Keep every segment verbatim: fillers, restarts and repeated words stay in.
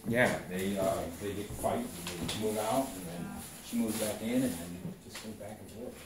Yeah, they uh, they get fight and they move out, and then she moves back in, and then just go back and forth.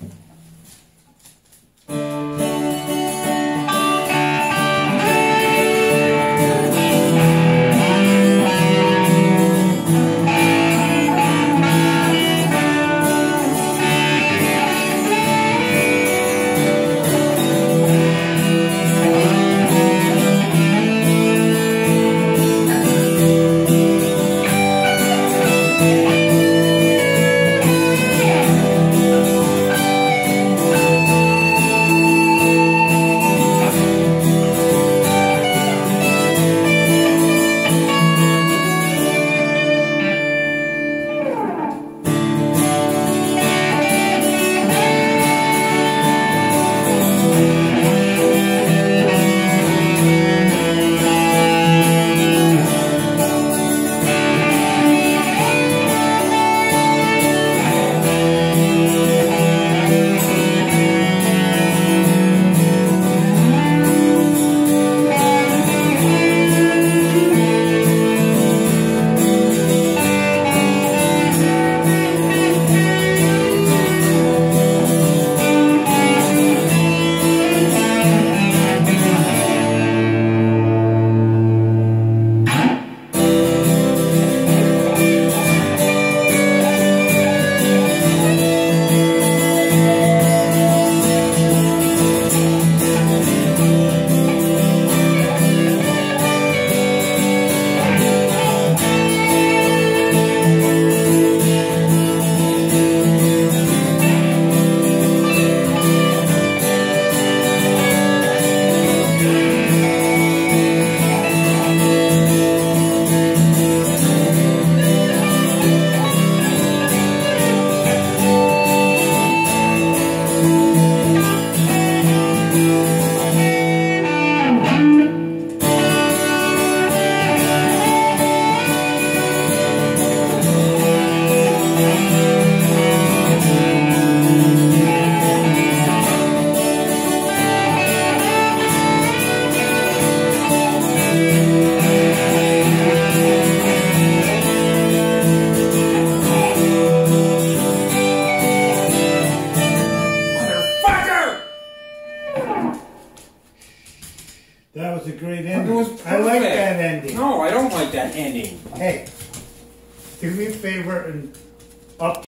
That was a great ending. It was I like perfect. that ending. No, I don't like that ending. Hey, do me a favor and up.